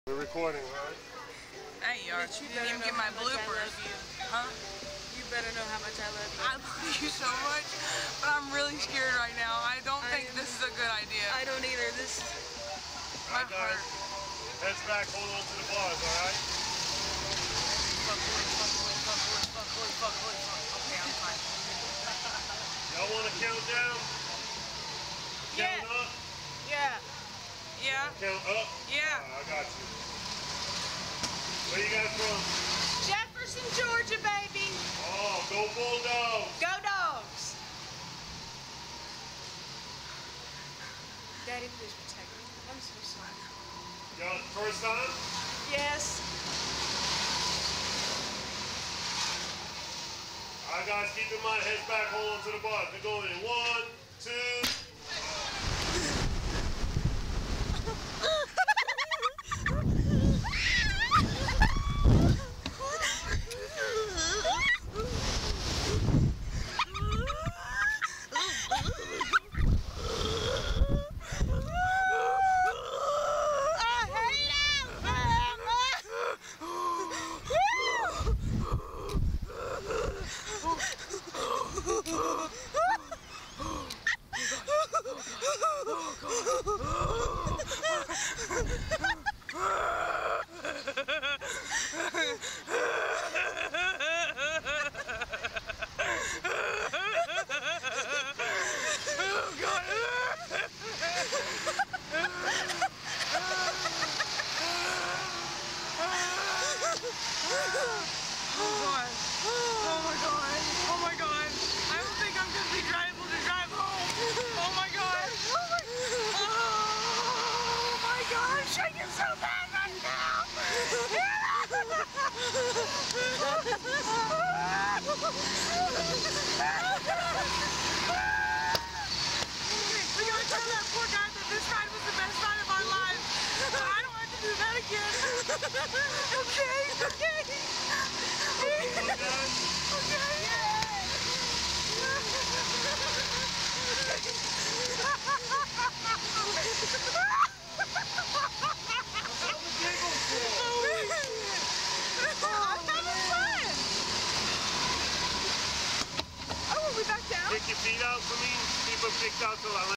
We're recording, right? Hey, you didn't even get my bloopers. Huh? You better know how much I love you. I love you so much, but I'm really scared right now. I don't think this is a good idea. I don't either. This. My heart. Heads back, hold on to the bars, alright? Fuck. Okay, I'm fine. Y'all want to count down? Yeah. Count up? Yeah. Yeah? Count up? Yeah. I got you. Where you guys from? Jefferson, Georgia, baby. Oh, go Bulldogs! Go Dogs. Daddy, please protect me. I'm so sorry. Y'all, first time? Yes. Alright guys, keep in mind, heads back, hold on to the bars. We're going in 1, 2... Oh my god. I don't think I'm going to be able to drive home. Oh my god. Oh my god. I'm shaking so bad right now. We gotta tell that poor guy that this ride was the best ride of our lives. I don't have to do that again. Okay. Oh, are we back down? Kick your feet out for me. Keep them kicked out till I